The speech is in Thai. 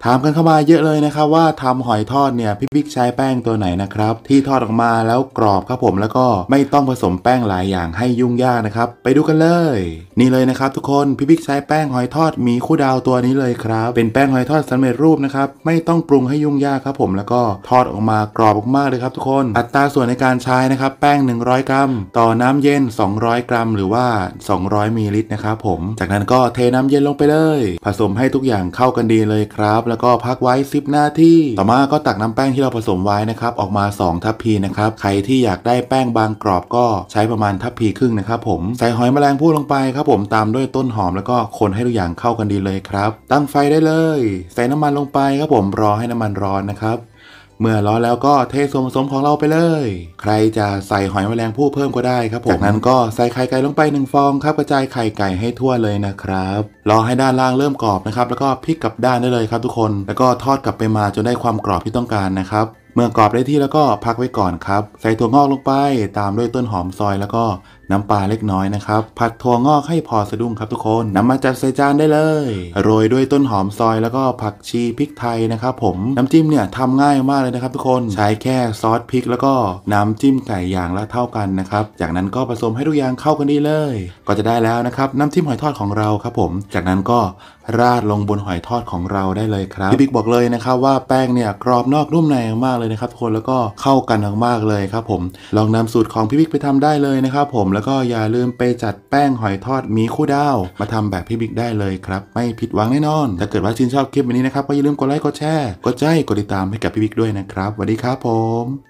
ถามกันเข้ามาเยอะเลยนะครับว่าทำหอยทอดเนี่ยพี่บิ๊กใช้แป้งตัวไหนนะครับที่ทอดออกมาแล้วกรอบครับผมแล้วก็ไม่ต้องผสมแป้งหลายอย่างให้ยุ่งยากนะครับไปดูกันเลยนี่เลยนะครับทุกคนพี่บิ๊กใช้แป้งหอยทอดมีคู่ดาวตัวนี้เลยครับเป็นแป้งหอยทอดสำเร็จรูปนะครับไม่ต้องปรุงให้ยุ่งยากครับผมแล้วก็ทอดออกมากรอบมากๆเลยครับทุกคนอัตราส่วนในการใช้นะครับแป้ง100กรัมต่อน้ำเย็น200กรัมหรือว่า200มิลลิลิตรนะครับผมจากนั้นก็เทน้ำเย็นลงไปเลยผสมให้ทุกอย่างเข้ากันดีเลยครับแล้วก็พักไว้10นาทีต่อมาก็ตักน้ำแป้งที่เราผสมไว้นะครับออกมา2ทัพพีนะครับใครที่อยากได้แป้งบางกรอบก็ใช้ประมาณทัพพีครึ่งนะครับผมใส่หอยแมลงภู่ลงไปครับผมตามด้วยต้นหอมแล้วก็คนให้ทุกอย่างเข้ากันดีเลยครับตั้งไฟได้เลยใส่น้ำมันลงไปครับผมรอให้น้ำมันร้อนนะครับเมื่อร้อนแล้วก็เทส่วนผสมของเราไปเลยใครจะใส่หอยแมลงภู่เพิ่มก็ได้ครับผมจากนั้นก็ใส่ไข่ไก่ลงไป1ฟองครับกระจายไข่ไก่ให้ทั่วเลยนะครับรอให้ด้านล่างเริ่มกรอบนะครับแล้วก็พลิกกลับด้านได้เลยครับทุกคนแล้วก็ทอดกลับไปมาจนได้ความกรอบที่ต้องการนะครับเมื่อกรอบได้ที่แล้วก็พักไว้ก่อนครับใส่ถั่วงอกลงไปตามด้วยต้นหอมซอยแล้วก็น้ำปลาเล็กน้อยนะครับผัดถั่วงอกให้พอสะดุ้งครับทุกคนนำมาจัดใส่จานได้เลยโรยด้วยต้นหอมซอยแล้วก็ผักชีพริกไทยนะครับผมน้ำจิ้มเนี่ยทำง่ายมากเลยนะครับทุกคนใช้แค่ซอสพริกแล้วก็น้ำจิ้มไก่อย่างละเท่ากันนะครับจากนั้นก็ผสมให้ทุกอย่างเข้ากันดีเลยก็จะได้แล้วนะครับน้ำจิ้มหอยทอดของเราครับผมจากนั้นก็ราดลงบนหอยทอดของเราได้เลยครับพี่บิ๊กบอกเลยนะครับว่าแป้งเนี่ยกรอบนอกนุ่มในมากเลยนะครับทุกคนแล้วก็เข้ากันมากเลยครับผมลองนำสูตรของพี่บิ๊กไปทำได้เลยนะครับผมแล้วก็อย่าลืมไปจัดแป้งหอยทอดมีคู่ดาวมาทำแบบพี่บิ๊กได้เลยครับไม่ผิดหวังแน่นอนถ้าเกิดว่าชื่นชอบคลิปวันนี้นะครับก็อย่าลืมกดไลค์กดแชร์กดใจกดติดตามให้กับพี่บิ๊กด้วยนะครับสวัสดีครับผม